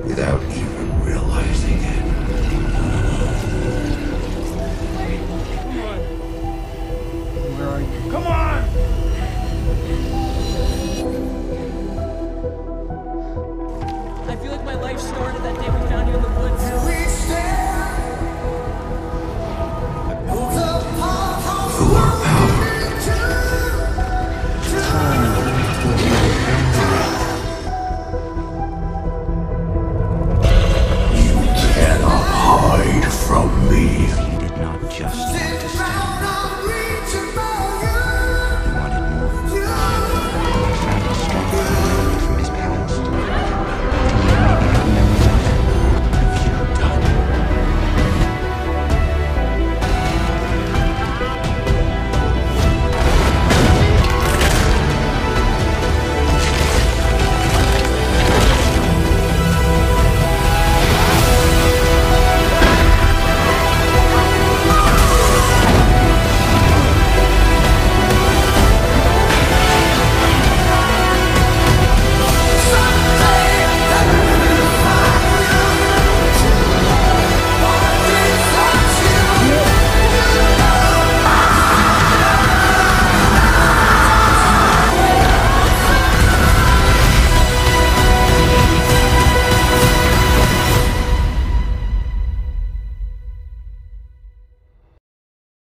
without even realizing it. Come on. Where are you? Come on! I feel like my life started that day we found you in the woods.